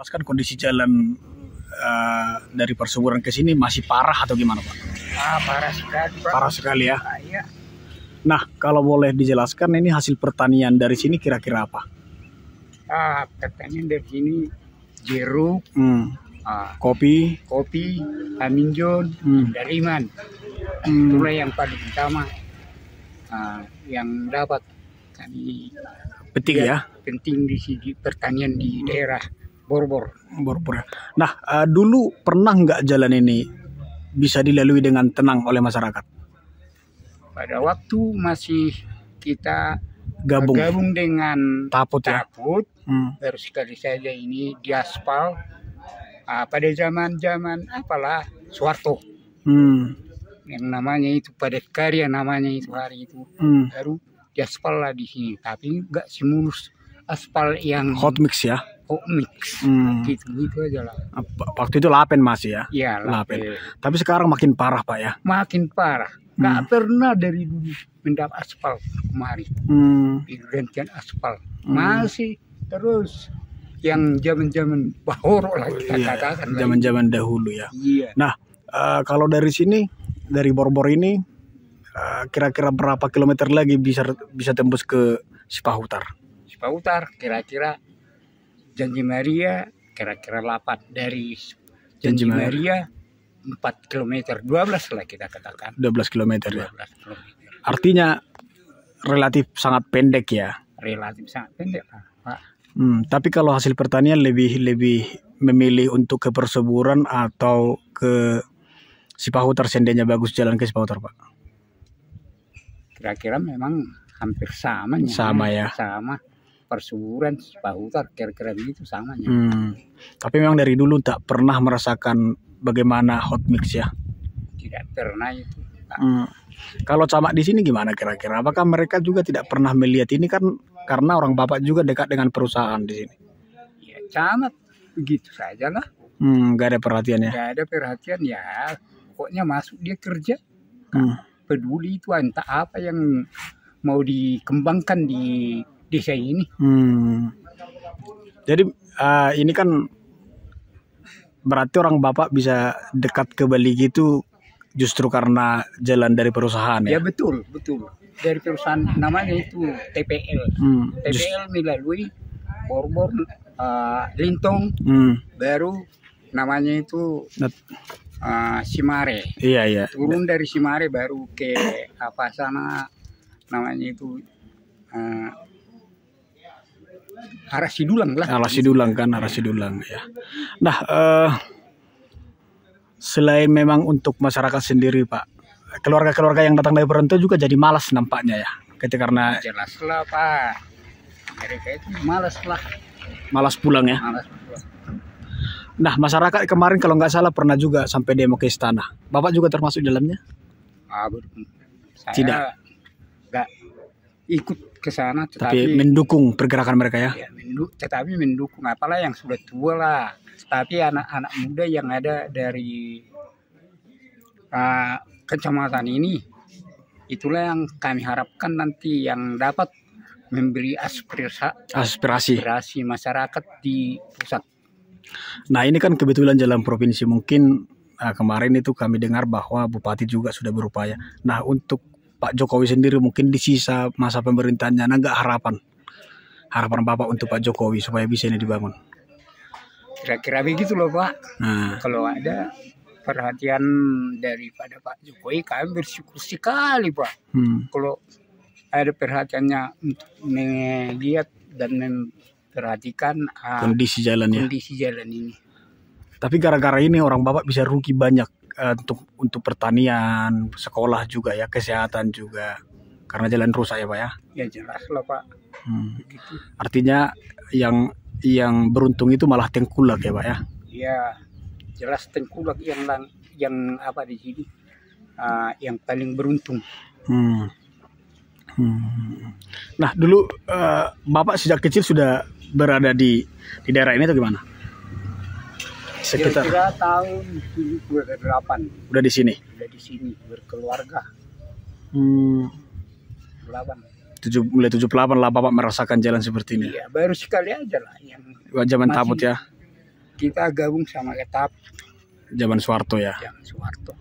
Jelaskan kondisi jalan dari Persuburan ke sini masih parah atau gimana, Pak? Parah sekali, Pak. Parah sekali ya. Iya. Nah, kalau boleh dijelaskan ini hasil pertanian dari sini kira-kira apa? Pertanian dari sini jeruk, Kopi, aminjon, daliman. Itulah yang paling utama yang dapat kami petik ya. penting di sini pertanian di daerah Borbor. Nah, dulu pernah nggak jalan ini bisa dilalui dengan tenang oleh masyarakat? Pada waktu masih kita Gabung dengan Taput ya. Baru sekali saja ini diaspal. Pada zaman apalah Soeharto, yang namanya itu Padat Karya namanya itu hari itu, baru diaspal lah di sini. Tapi nggak semulus aspal yang hot mix ya. Gitu aja lah. Waktu itu lapen masih ya? Iya, lapen. Tapi sekarang makin parah, Pak ya? Makin parah. Nggak pernah dari dulu mendapat aspal kemarin. Gantian aspal. Masih terus yang zaman Bahoro lah kita katakan. Zaman dahulu ya. Iya. Nah, kalau dari sini, dari Borbor ini, kira-kira berapa kilometer lagi bisa tembus ke Sipahutar? Sipahutar kira-kira Janji Maria kira-kira 8 dari Janji Maria 4 km 12 lah kita katakan. 12 km ya. 12 km. Artinya relatif sangat pendek ya. Relatif sangat pendek Pak. Tapi kalau hasil pertanian lebih memilih untuk ke Persuburan atau ke Sipahutar seandainya bagus jalan ke Sipahutar, Pak? Kira-kira memang hampir sama. Sama ya. Sama. Persuburan, Sipahutar, kira-kira begitu samanya. Tapi memang dari dulu tak pernah merasakan bagaimana hot mix ya? Tidak pernah itu. Kalau camat di sini gimana kira-kira? Apakah mereka juga tidak pernah melihat ini kan karena orang Bapak juga dekat dengan perusahaan di sini? Ya camat begitu saja lah. Gak ada perhatian ya? Gak ada perhatian ya. Pokoknya masuk dia kerja. Peduli itu entah apa yang mau dikembangkan di desa ini. Jadi ini kan berarti orang Bapak bisa dekat ke Bali gitu justru karena jalan dari perusahaan ya? Ya betul. Dari perusahaan namanya itu TPL. TPL melalui Borbor, Lintong, baru namanya itu Simare. Iya. Turun dari Simare baru ke apa sana namanya itu arah Sidulang lah. Arah Sidulang ya. Nah, selain memang untuk masyarakat sendiri, Pak, keluarga-keluarga yang datang dari perantau juga jadi malas nampaknya ya, karena jelas lah Pak, mereka itu malas pulang ya. Nah, masyarakat kemarin kalau nggak salah pernah juga sampai demo ke istana. Bapak juga termasuk dalamnya? Saya tidak nggak ikut ke sana, tapi mendukung pergerakan mereka ya. Tetapi mendukung apalah yang sudah tua lah. Tapi anak-anak muda yang ada dari kecamatan ini, itulah yang kami harapkan nanti yang dapat memberi aspirasi masyarakat di pusat. Nah, ini kan kebetulan jalan provinsi, mungkin kemarin itu kami dengar bahwa Bupati juga sudah berupaya. Nah, untuk Pak Jokowi sendiri mungkin di sisa masa pemerintahannya nggak harapan Bapak untuk Pak Jokowi supaya bisa ini dibangun? Kira-kira begitu loh Pak. Kalau ada perhatian daripada Pak Jokowi, kami bersyukur sekali Pak. Kalau ada perhatiannya untuk melihat dan memperhatikan kondisi jalan ini. Tapi gara-gara ini orang Bapak bisa rugi banyak untuk pertanian, sekolah juga ya, kesehatan juga, karena jalan rusak ya Pak ya? Ya jelas lah Pak. Begitu. Artinya yang beruntung itu malah tengkulak ya Pak ya? Iya, jelas tengkulak yang apa di sini yang paling beruntung. Nah dulu Bapak sejak kecil sudah berada di daerah ini atau gimana? Sekitar kira-kira tahun 2008. Udah di sini berkeluarga. 8. Mulai 78 lah Bapak merasakan jalan seperti ini. Iya, baru sekali aja lah yang zaman Taput ya. kita gabung sama Etap. Zaman Soeharto ya. Zaman Soeharto.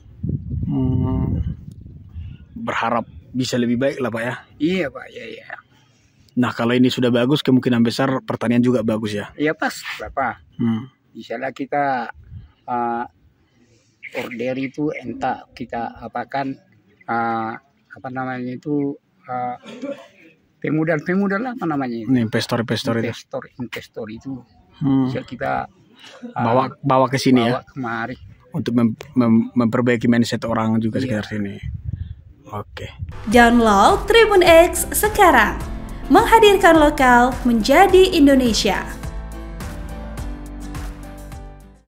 Berharap bisa lebih baik lah Pak ya. Iya Pak, iya. Nah kalau ini sudah bagus, kemungkinan besar pertanian juga bagus ya. Iya pas Bapak. Misalnya kita order itu entah kita apakan apa namanya itu pemuda lah apa namanya itu. Investor itu bisa kita bawa ke sini ya. Kemari untuk memperbaiki mindset orang juga sekitar sini. Oke. Download Tribun X sekarang. Menghadirkan lokal menjadi Indonesia.